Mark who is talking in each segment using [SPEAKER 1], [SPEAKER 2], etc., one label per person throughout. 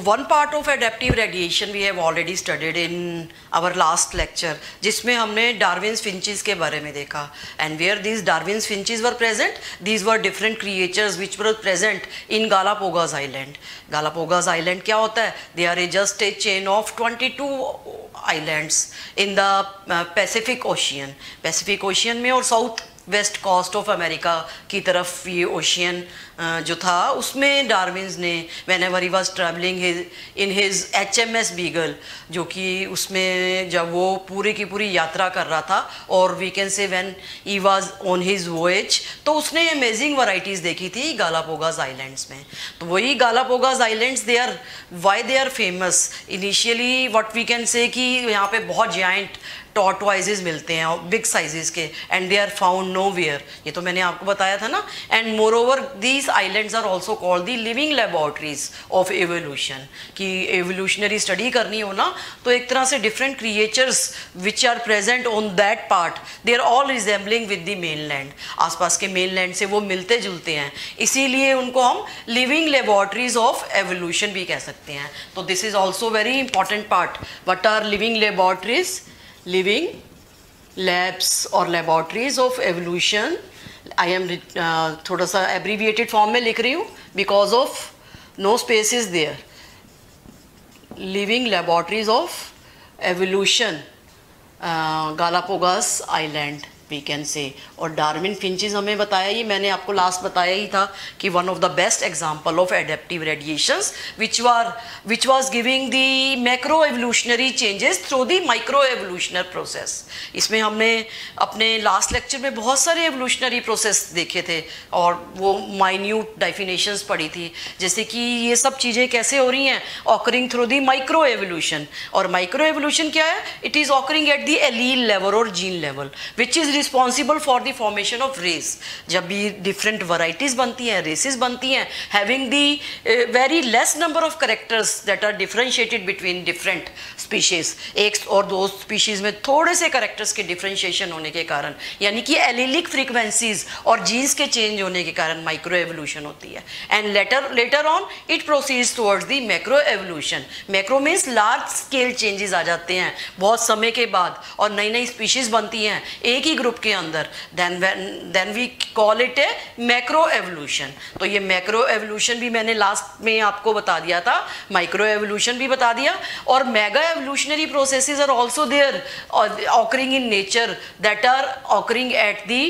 [SPEAKER 1] One part of adaptive radiation we have already studied in our last lecture, जिसमें हमने Darwin's finches के बारे में देखा. And where these Darwin's finches were present, these were different creatures which were present in Galapagos island. Galapagos island क्या होता है? They are just a chain of 22 islands in the Pacific Ocean. Pacific Ocean में और south west coast of America की तरफ ये ocean जो था, उसमें डार्विन्स ने whenever he was travelling in his HMS Beagle, जो कि उसमें जब वो पूरी की पूरी यात्रा कर रहा था, और we can say when he was on his voyage, तो उसने अमेजिंग वैरायटीज़ देखी थी गालापागोस आइलैंड्स में. तो वही Galapagos islands, they are why they are famous initially, what we can say कि यहाँ पे बहुत जायंट टॉर्टवाइजेस मिलते हैं बिग साइजेस के, and they are found nowhere. ये तो मैंने आपको बताया था ना. And moreover these islands are also called the living laboratories of evolution. कि एवोल्यूशनरी स्टडी करनी हो ना, तो एक तरह से different creatures which are present on that part, they are all resembling with the mainland. आसपास के मेन लैंड से वो मिलते जुलते हैं, इसीलिए उनको हम लिविंग लेबोरेटरीज ऑफ एवोल्यूशन भी कह सकते हैं. तो this is also very important part. What are living laboratories? Living labs or laboratories of evolution. I am थोड़ा सा abbreviated form में लिख रही हूँ because of no space is there. Living laboratories of evolution, Galapagos Island we can say. और Darwin finches हमें बताया, ये मैंने आपको लास्ट बताया ही था कि one of the best example of adaptive radiations which was giving the macro evolutionary changes through the micro evolutionary process. इसमें हमने अपने लास्ट लेक्चर में बहुत सारे एवोल्यूशनरी प्रोसेस देखे थे और वो माइन्यूट डेफिनेशंस पढ़ी थी, जैसे कि ये सब चीज़ें कैसे हो रही हैं, occurring through the micro evolution. और माइक्रो एवोल्यूशन क्या है? It is occurring at the allele level और gene level which is responsible for the formation of race. जब भी डिफरेंट वराइटीज बनती हैं, रेसेस बनती हैं, having the very less number of characters that are differentiated between different species. एक और दो स्पीशीज में थोड़े से करेक्टर्स के डिफरेंशिएशन होने के कारण, यानी कि एलिलिक फ्रीक्वेंसीज और जीन्स के चेंज होने के कारण माइक्रो एवोल्यूशन होती है. And later on it proceeds towards the macro evolution. Macro means large scale changes आ जाते हैं बहुत समय के बाद, और नई नई स्पीशीज बनती हैं एक ही ग्रुप के अंदर. Then we call it a macro evolution. तो ये मैक्रो एवोल्यूशन भी मैंने लास्ट में आपको बता दिया था, माइक्रो एवोल्यूशन भी बता दिया. और mega evolutionary processes are also there occurring in nature that are occurring at the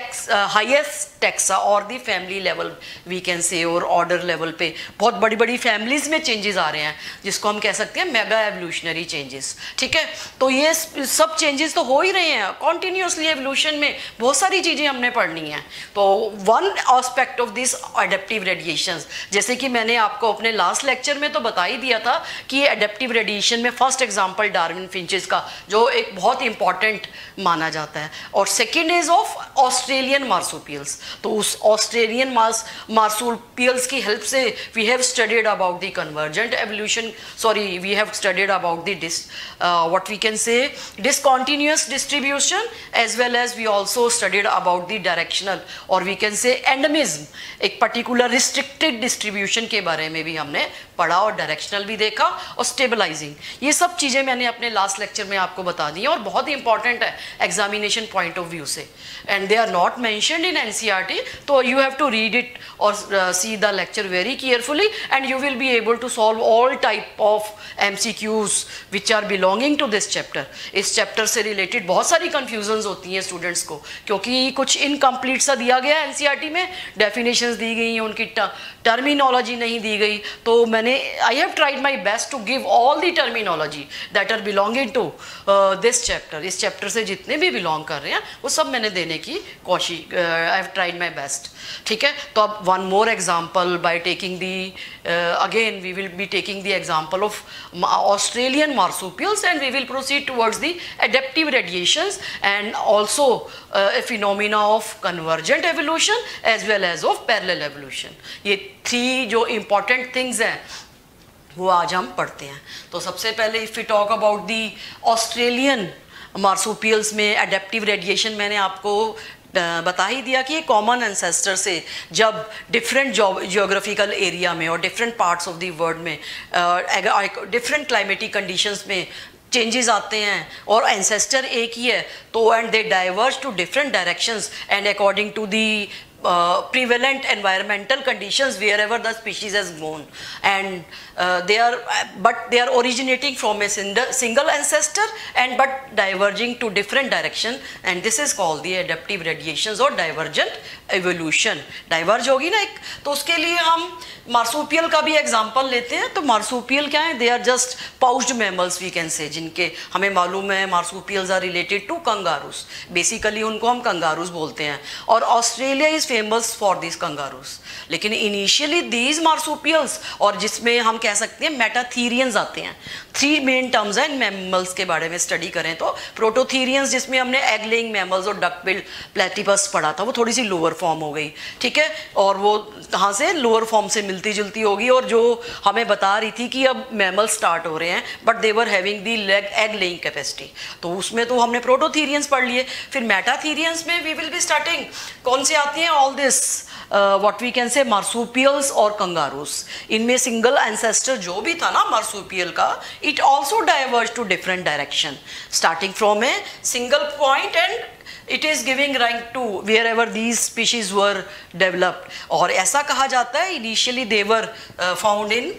[SPEAKER 1] highest taxa और the family level we can say, और ऑर्डर लेवल पे बहुत बड़ी बड़ी फैमिलीज में चेंजेस आ रहे हैं, जिसको हम कह सकते हैं मेगा एवोल्यूशनरी चेंजेस. ठीक है, तो ये सब चेंजेस तो हो ही रहे हैं कॉन्टिन्यूसली. एवोल्यूशन में बहुत सारी चीज़ें हमने पढ़नी हैं. तो one aspect of this adaptive radiations, जैसे कि मैंने आपको अपने लास्ट लेक्चर में तो बता ही दिया था कि एडेप्टिव रेडिएशन में फर्स्ट एग्जाम्पल डार्विन फिंचेस का, जो एक बहुत इंपॉर्टेंट माना जाता है. और second is of Australian marsupials. तो उस ऑस्ट्रेलियन मार्सुपियल्स की हेल्प से we have studied about the convergent evolution, sorry we have studied about the what we can say discontinuous distribution, as well as we also studied about the directional और we can say endemism, एक particular restricted distribution के बारे में भी हमने पढ़ा, और directional भी देखा, और स्टेबलाइजिंग. ये सब चीज़ें मैंने अपने लास्ट लेक्चर में आपको बता दी और बहुत इंपॉर्टेंट है एग्जामिनेशन पॉइंट ऑफ व्यू से. And they are not mentioned in NCERT, तो you have to read it और see the lecture very carefully, and you will be able to solve all type of MCQs which are belonging to this chapter. इस chapter से related बहुत सारी confusions होती हैं students को, क्योंकि कुछ इनकम्प्लीट सा दिया गया है NCERT में, डेफिनेशंस दी गई हैं, उनकी टर्मिनोलॉजी नहीं दी गई. तो मैंने I have tried my best to give all the terminology that are belonging to this chapter. इस चैप्टर से जितने भी बिलोंग कर रहे हैं वो सब मैंने देने की कोशिश, I have tried my best. ठीक है, तो अब one more example by taking the again we will be taking the example of Australian marsupials, and we will proceed towards the adaptive radiations and also a phenomena of convergent evolution as well as of parallel evolution. ये three जो important things हैं वो आज हम पढ़ते हैं. तो सबसे पहले if we talk about the Australian marsupials में adaptive radiation, मैंने आपको बता ही दिया कि ये कॉमन एंसेस्टर से जब डिफरेंट जियोग्राफिकल एरिया में और different parts of the world में डिफरेंट क्लाइमेटिक कंडीशंस में चेंजेस आते हैं और एंसेस्टर एक ही है, तो and they diverge to different directions and according to the prevalent environmental conditions wherever the species has gone, and they are originating from a single ancestor and but diverging to different direction, and this is called the adaptive radiations or divergent evolution. diverge होगी ना एक, तो उसके लिए हम marsupial का भी example लेते हैं. तो मार्सुपियल क्या है? They are just pouched mammals we can say, जिनके हमें मालूम है marsupials are related to kangaroos. Basically उनको हम कंगारूस बोलते हैं, और Australia is famous for this kangaroos. लेकिन इनिशियली दीज मार्सुपियल्स, और जिसमें हम कह सकते हैं मेटाथीरियंस आते हैं. 3 मेन टर्म्स हैं मैमल्स के बारे में स्टडी करें तो. प्रोटोथीरियंस जिसमें हमने एग लेइंग मैमल्स और डक बिल्ड प्लेटिपस पढ़ा था, वो थोड़ी सी लोअर फॉर्म हो गई, ठीक है, और वो कहाँ से लोअर फॉर्म से मिलती जुलती होगी, और जो हमें बता रही थी कि अब मैमल स्टार्ट हो रहे हैं but they were having the egg laying capacity. तो उसमें तो हमने प्रोटोथीरियंस पढ़ लिए. फिर मेटाथीरियंस में वी विल बी स्टार्टिंग कौन से आती हैं? All this what we can say marsupials और कंगारूस. इनमें सिंगल एंसेस्टर जो भी था ना मार्सुपियल का, it also diverge to different direction starting from a single point and it is giving rank to wherever these species were developed. और ऐसा कहा जाता है initially they were found in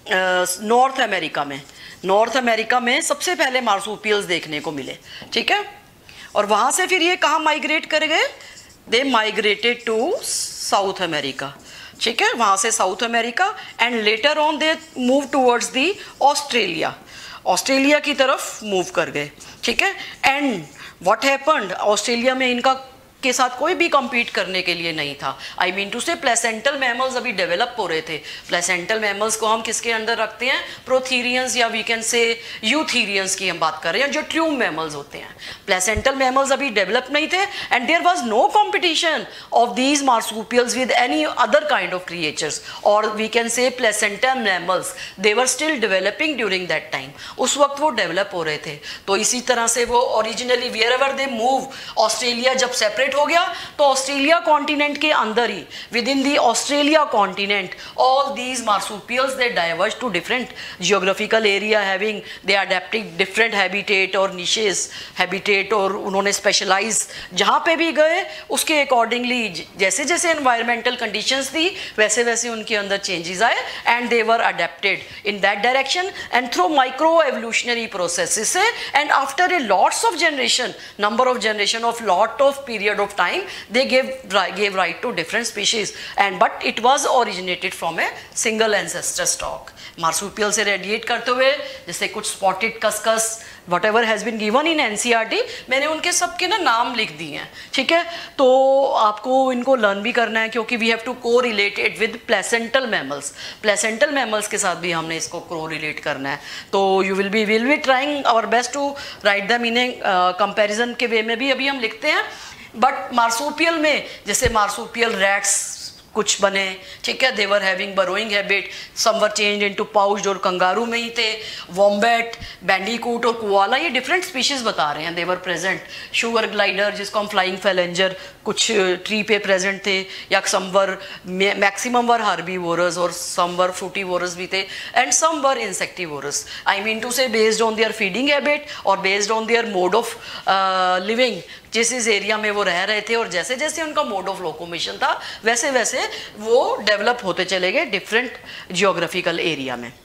[SPEAKER 1] North America में. नॉर्थ अमेरिका में सबसे पहले marsupials देखने को मिले, ठीक है. और वहाँ से फिर ये कहाँ माइग्रेट कर गए? They migrated to South America, ठीक है, वहाँ से South America, and later on they move towards the Australia. Australia की तरफ मूव कर गए, ठीक है. And what happened? ऑस्ट्रेलिया में इनका के साथ कोई भी कम्पीट करने के लिए नहीं था. I mean to say placental mammals अभी डेवलप हो रहे थे. प्लेसेंटल मैमल्स को हम किसके अंदर रखते हैं? प्रोथीरियंस या वी कैन से यूथीरियंस की हम बात कर रहे हैं, जो ट्रूम मैमल्स होते हैं. प्लेसेंटल मैमल्स अभी डेवलप नहीं थे, and there was no competition of these marsupials with any other kind of creatures, और we can say placental mammals they were still developing during that time. उस वक्त वो डेवलप हो रहे थे. तो इसी तरह से वो originally wherever they move, Australia जब सेपरेट हो गया तो ऑस्ट्रेलिया कॉन्टिनेंट के अंदर ही within the Australia continent all these marsupials they diverge to different geographical area having they adapting different habitat और निशेस हैबिटेट, और उन्होंने स्पेशलाइज जहाँ पे भी गए उसके अकॉर्डिंगली जैसे जैसे एनवायरमेंटल कंडीशंस थी वैसे वैसे उनके अंदर चेंजेस आए, and they were adapted in that direction and through micro evolutionary processes से, and after a lots of generation, number of generation of lot of period of time they gave right to different species, and but it was originated from a single ancestor stock. Marsupial से radiate करते हुए जैसे कुछ spotted cuscus whatever has been given in NCERT, मैंने उनके सबके ना नाम लिख दिए हैं, ठीक है. तो आपको इनको लर्न भी करना है क्योंकि वी हैव टू को relate it with placental mammals. Placental mammals के साथ भी हमने इसको को रिलेट करना है. तो will be trying our best to write them in a comparison के वे में भी अभी हम लिखते हैं. बट मार्सुपियल में जैसे मार्सुपियल रैट्स कुछ बने, ठीक है, they were having burrowing habit, some were change into pouched, और कंगारू में ही थे. वॉम्बैट, बैंडिकूट और कोआला, ये डिफरेंट स्पीशीज बता रहे हैं. देवर प्रेजेंट. शुगर ग्लाइडर जिसको हम फ्लाइंग फैलेंजर, कुछ ट्री पे प्रेजेंट थे, या सम वर मैक्सिमम वर हार्बीवोरस और सम वर फ्रूटीवोरस भी थे, and some were insectivorous. I mean to say based on their feeding habit और based on their mode of living, जिस इस एरिया में वो रह रहे थे, और जैसे जैसे उनका मोड ऑफ लोकोमोशन था वैसे वैसे वो डेवलप होते चले गए डिफरेंट जियोग्राफिकल एरिया में.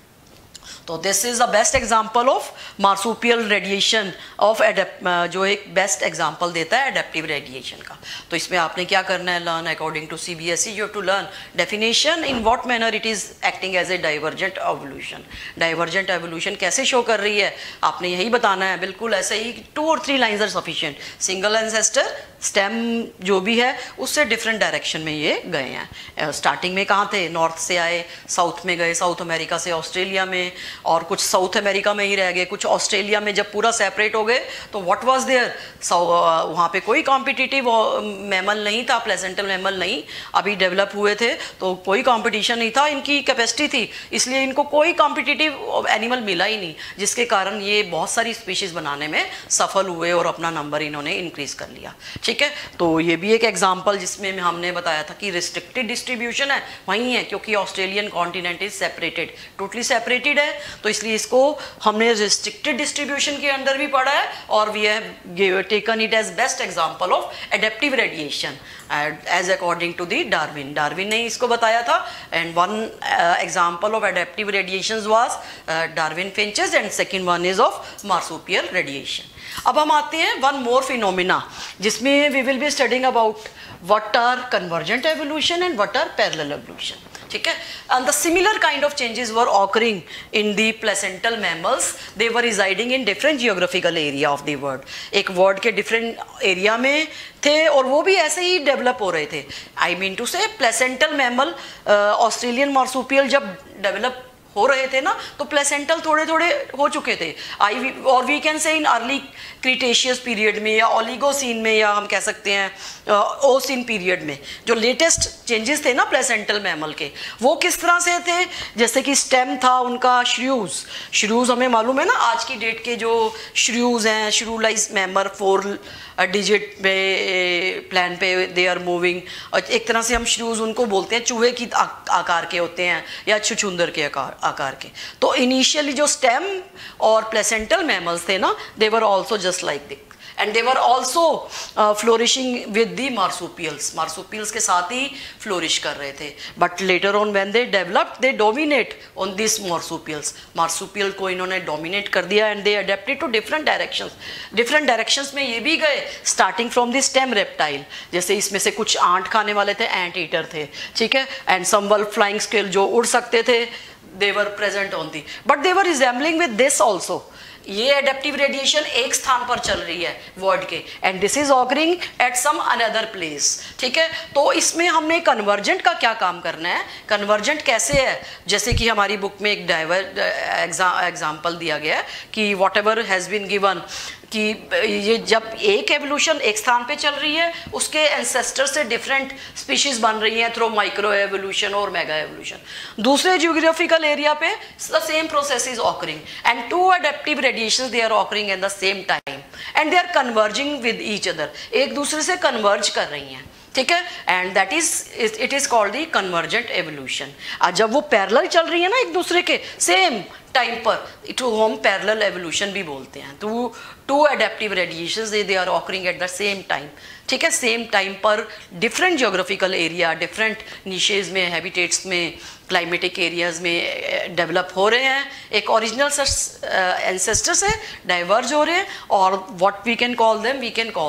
[SPEAKER 1] तो this is the best example of marsupial radiation of जो एक बेस्ट एग्जांपल देता है एडेप्टिव रेडिएशन का. तो इसमें आपने क्या करना है? Learn according to CBSE you have to learn definition, in what manner it is acting as a divergent evolution. Divergent evolution कैसे शो कर रही है आपने यही बताना है. बिल्कुल ऐसे ही 2 और 3 lines are sufficient. Single ancestor, stem जो भी है उससे डिफरेंट डायरेक्शन में ये गए हैं. स्टार्टिंग में कहाँ थे? नॉर्थ से आए, साउथ में गए, साउथ अमेरिका से ऑस्ट्रेलिया में, और कुछ साउथ अमेरिका में ही रह गए, कुछ ऑस्ट्रेलिया में. जब पूरा सेपरेट हो गए तो व्हाट वाज देयर? वहाँ पे कोई कॉम्पिटिटिव मैमल नहीं था, प्लेसेंटल मैमल नहीं अभी डेवलप हुए थे, तो कोई कॉम्पिटिशन नहीं था. इनकी कैपेसिटी थी, इसलिए इनको कोई कॉम्पिटिटिव एनिमल मिला ही नहीं, जिसके कारण ये बहुत सारी स्पीशीज बनाने में सफल हुए और अपना नंबर इन्होंने इंक्रीज कर लिया, ठीक है। तो ये भी एक एग्जांपल जिसमें हमने बताया था कि रिस्ट्रिक्टेड डिस्ट्रीब्यूशन है, वहीं है क्योंकि Australian continent is separated, totally separated है, तो इसलिए इसको हमने रिस्ट्रिक्टेड डिस्ट्रीब्यूशन के अंदर भी पढ़ा है और we have taken it as best example of adaptive radiation as according to the Darwin. Darwin ने इसको बताया था and one example of adaptive radiations was Darwin finches and second one is of marsupial radiation. अब हम आते हैं one more phenomena जिसमें we will be studying about what are convergent evolution and what are parallel evolution, ठीक है। And the similar kind of changes were occurring in the placental mammals, they were residing in different geographical area of the world, एक world के different area में थे और वो भी ऐसे ही डेवलप हो रहे थे। I mean to say placental mammal Australian marsupial जब डेवलप हो रहे थे ना, तो प्लेसेंटल थोड़े थोड़े हो चुके थे। और वी कैन से इन अर्ली क्रिटेशियस पीरियड में या ओलिगोसीन में या हम कह सकते हैं ओसीन पीरियड में जो लेटेस्ट चेंजेस थे ना प्लेसेंटल मैमल के, वो किस तरह से थे, जैसे कि स्टेम था उनका, श्रूज हमें मालूम है ना, आज की डेट के जो श्रूज हैं, श्रूलाइज मैमर 4 डिजिट पे प्लान पे दे आर मूविंग, और एक तरह से हम श्रूज उनको बोलते हैं, चूहे की आकार के होते हैं या छुछुंदर के आकार के। तो इनिशियली जो स्टेम और प्लेसेंटल मैमल्स थे ना, they were also just like this and they were also flourishing with the marsupials के साथ ही फ्लोरिश कर रहे थे। But later on when they developed they dominate on this marsupial को इन्होंने डोमिनेट कर दिया and they adapted to different directions में ये भी गए, starting from the stem reptile, जैसे इसमें से कुछ आंट खाने वाले थे, एंट ईटर थे, ठीक है, and some were flying scale जो उड़ सकते थे, they were present on the, but they were resembling with this also। ये एडेप्टिव रेडिएशन एक स्थान पर चल रही है वर्ल्ड के and this is occurring at some another place, ठीक है। तो इसमें हमने कन्वर्जेंट का क्या काम करना है, कन्वर्जेंट कैसे है, जैसे कि हमारी बुक में एक एग्जाम्पल दिया गया है कि whatever has been given कि ये जब एक एवोल्यूशन एक स्थान पे चल रही है, उसके एंसेस्टर से डिफरेंट स्पीशीज बन रही हैं थ्रू माइक्रो एवोल्यूशन और मेगा एवोल्यूशन। दूसरे जियोग्राफिकल एरिया पे the same process is occurring and two adaptive radiations they are occurring at the same time and they are converging with each other, एक दूसरे से converge कर रही हैं, ठीक है, and that is it is called the convergent evolution. जब वो पैरेलल चल रही है ना एक दूसरे के सेम टाइम पर, इट हम पैरेलल एवोल्यूशन भी बोलते हैं। तो two adaptive radiations they are occurring at the same time, ठीक है, सेम टाइम पर different geographical area, different niches में, हैबिटेट्स में, क्लाइमेटिक एरियाज में डेवलप हो रहे हैं, एक ओरिजिनल एंसेस्टर से डाइवर्ज हो रहे हैं और what we can call them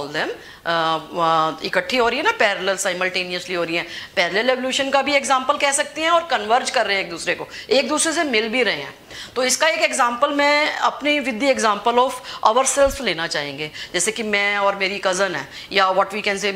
[SPEAKER 1] इकट्ठी हो रही है ना, पैरेलल साइमल्टेनियसली हो रही है। पैरेलल एवोल्यूशन का भी एग्जांपल कह सकते हैं और कन्वर्ज कर रहे हैं एक दूसरे को, एक दूसरे से मिल भी रहे हैं। तो इसका एक एग्जांपल मैं अपनी with the example of our self लेना चाहेंगे, जैसे कि मैं और मेरी कज़न है, या व्हाट वी कैन से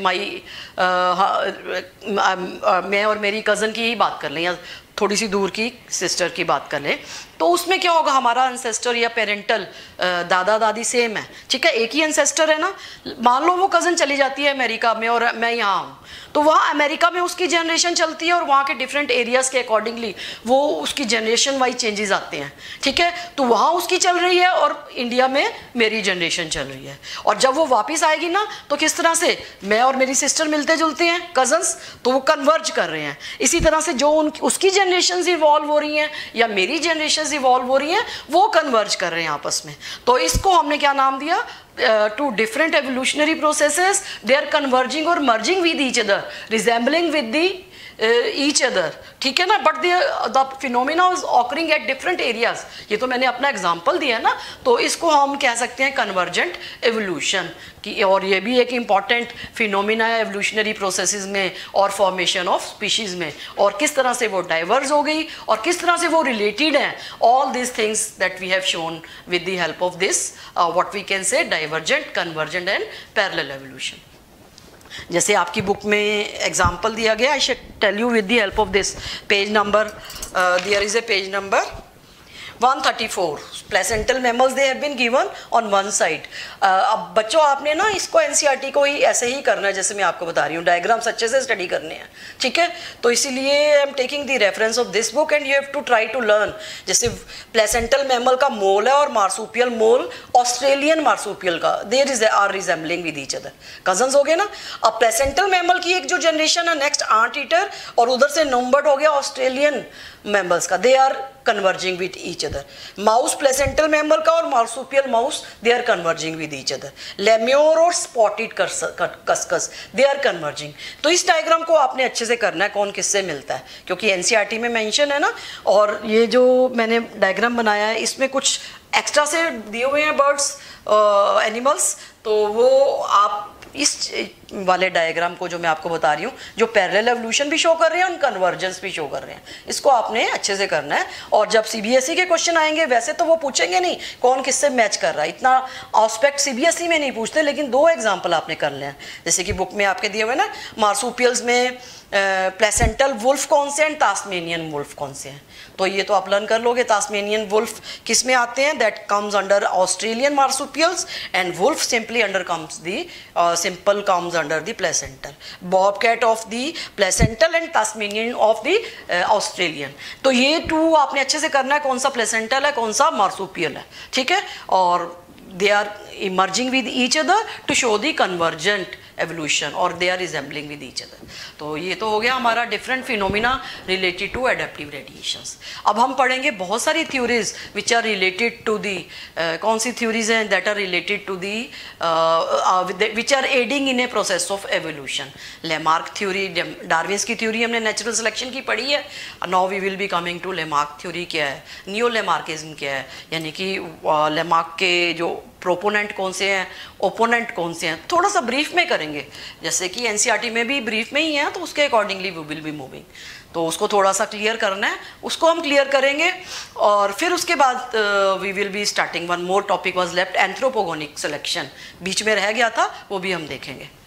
[SPEAKER 1] मैं और मेरी कज़न की ही बात कर लें या थोड़ी सी दूर की सिस्टर की बात कर लें, तो उसमें क्या होगा, हमारा एंसेस्टर या पेरेंटल दादा दादी सेम है, ठीक है, एक ही एंसेस्टर है ना। मान लो वो कज़न चली जाती है अमेरिका में और मैं यहाँ हूँ, तो वहाँ अमेरिका में उसकी जनरेशन चलती है और वहाँ के डिफरेंट एरियाज़ के अकॉर्डिंगली वो उसकी जनरेशन वाइज चेंजेस आते हैं, ठीक है। तो वहाँ उसकी चल रही है और इंडिया में मेरी जनरेशन चल रही है, और जब वो वापस आएगी ना, तो किस तरह से मैं और मेरी सिस्टर मिलते जुलते हैं, कज़न्स, तो वो कन्वर्ज कर रहे हैं। इसी तरह से जो उसकी जनरेशन इवॉल्व हो रही हैं या मेरी जनरेशन इवॉल्व हो रही हैं, वो कन्वर्ज कर रहे हैं आपस में। तो इसको हमने क्या नाम दिया, two different evolutionary processes, they are converging और merging with each other, resembling with the each other, ठीक है ना, but the phenomena is occurring at different areas. ये तो मैंने अपना एग्जांपल दिया ना, तो इसको हम कह सकते हैं कन्वर्जेंट एवोल्यूशन की। और ये भी एक इम्पॉर्टेंट फिनोमिना है एवोल्यूशनरी प्रोसेसेस में और फॉर्मेशन ऑफ स्पीशीज में, और किस तरह से वो डाइवर्स हो गई और किस तरह से वो रिलेटेड हैं, all this things that we have shown with the help of this what we can say divergent, convergent and parallel evolution. जैसे आपकी बुक में एग्जाम्पल दिया गया, I should tell you with the help of this page number, there is a page number 134 placental mammals they have been given on one side. अब बच्चों आपने ना इसको एनसीईआरटी को ही ऐसे ही करना है जैसे मैं आपको बता रही हूँ, डायग्राम्स अच्छे से स्टडी करने हैं, ठीक है। तो इसीलिए I am taking the reference of this book and you have to try to learn. जैसे प्लेसेंटल मैमल का मोल है और मार्सुपियल मोल ऑस्ट्रेलियन मार्सुपियल का, there is are resembling with each other, cousins हो गए ना। अब प्लेसेंटल मैमल की एक जो जनरेशन है नेक्स्ट आंट ईटर, और उधर से नंबर्ड हो गया ऑस्ट्रेलियन मैमल्स का, they are converging with each other. Mouse placental mammal का और marsupial mouse they are converging with each other. Lemur और spotted cuscus they are converging. तो इस डायग्राम को आपने अच्छे से करना है कौन किससे मिलता है, क्योंकि एनसीईआरटी में मेंशन है ना। और ये जो मैंने डायग्राम बनाया है इसमें कुछ एक्स्ट्रा से दिए हुए हैं बर्ड्स एनिमल्स, तो वो आप इस वाले डायग्राम को जो मैं आपको बता रही हूँ, जो पैरेलल एवोल्यूशन भी शो कर रहे हैं और कन्वर्जेंस भी शो कर रहे हैं, इसको आपने अच्छे से करना है। और जब सीबीएसई के क्वेश्चन आएंगे वैसे तो वो पूछेंगे नहीं कौन किससे मैच कर रहा है, इतना आस्पेक्ट सीबीएसई में नहीं पूछते, लेकिन 2 एग्जाम्पल आपने कर लें। जैसे कि बुक में आपके दिए हुए ना, मार्सुपियल्स में प्लेसेंटल वुल्फ कौन से हैं, टास्मेनियन वुल्फ कौन से हैं, तो ये तो आप लर्न कर लोगे। टास्मेनियन वुल्फ किस में आते हैं, that comes under Australian marsupials, and wolf simply under comes the simple comes under the placental, bobcat of the placental and Tasmanian of the Australian. तो ये 2 आपने अच्छे से करना है, कौन सा प्लेसेंटल है कौन सा मार्सुपियल है, ठीक है। और they are emerging with each other to show the convergent evolution or they are resembling with each other। तो ये तो हो गया हमारा different phenomena related to adaptive radiations. अब हम पढ़ेंगे बहुत सारी theories which are related to the, कौन सी थ्योरीज हैं that are related to the which are adding in a process of evolution. Lamarck theory, Darwin's की थ्योरी हमने नेचुरल सिलेक्शन की पढ़ी है। Now we will be coming to Lamarck theory क्या है, नियो लेमार्किज्म क्या है, यानी कि लेमार्क के जो प्रोपोनेंट कौन से हैं, ओपोनेंट कौन से हैं, थोड़ा सा ब्रीफ में करेंगे। जैसे कि एनसीईआरटी में भी ब्रीफ में ही है, तो उसके accordingly we will be moving. तो उसको थोड़ा सा क्लियर करना है, उसको हम क्लियर करेंगे। और फिर उसके बाद we will be starting one more topic was left, anthropogenic selection बीच में रह गया था, वो भी हम देखेंगे।